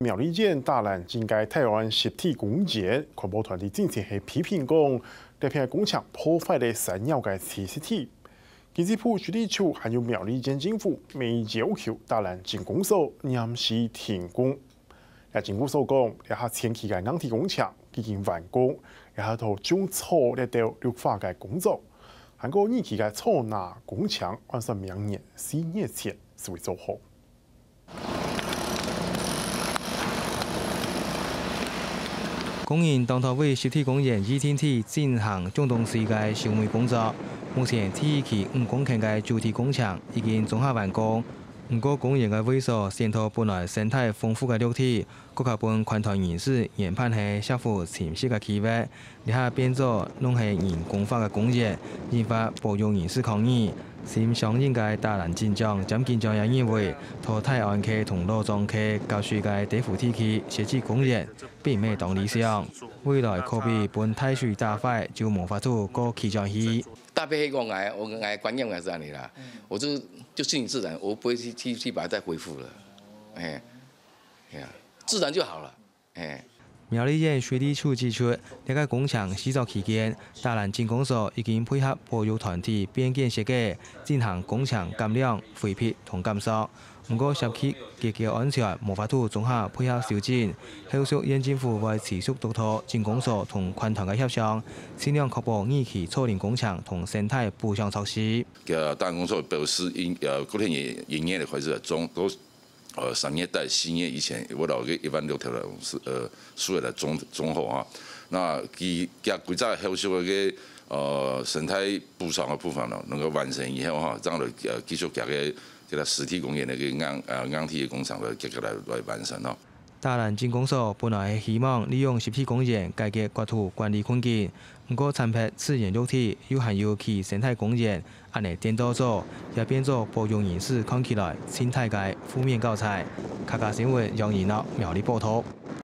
苗栗县大兰今届台湾实体工业环保团体之前係批評講，這片工廠破壞了山腰嘅棲息地。經濟部水利處還有苗栗縣政府未要求大蘭進工所臨時停工。也政府所講，也係前期嘅硬體工廠已經完工，也係到種草咧到綠化嘅工作，韓國二期嘅採納工廠按算明年4月前才會做好。 工人當台為實體工業2天體進行總動式嘅消滅工作。目前第一期5公頃嘅主體工廠已經綜合完工。不過工人嘅萎縮，先頭本來生態豐富嘅綠地，國家本環團人士研判係適合潛息嘅區域，而下變咗攏係人工化嘅工業，引發保育人士抗議。新上任嘅大蘭縣長詹建章也認為，淘汰安溪同羅莊溪郊區嘅地府地區設置工業並未當理想，未來可比本太水大壞就無法度過期上去。 大被黑我觀念係這樣啦，我就順應自然，我不會去把它再恢復了，自然就好了， 苗栗縣水利處指出，這個工廠試造期間，大蘭進工所已經配合保育團體變建設計，進行工廠監量、回批同監測。不過，涉及結構安全，無法度綜合配合修正。後續縣政府會持續督導進工所同環團嘅協商，盡量確保二期初年工廠同生態補償措施。 大蘭工所表示，嗰天營業的開始都3月到4月以前，我到16000條的數的總後哈，那佢幾隻後續嘅生態補償嘅部分咯，能夠完成以後哈，這樣就繼續加個這個實體工業嘅硬體嘅工廠來繼續來完成咯。 大蘭進工所本來係希望利用實體工業解決國土管理困境，不過參拍自然綠地又含有其生態工業，按嚟顛倒咗，也變咗保育人士看起來生態界負面教材。客家新聞楊怡樂苗栗報道。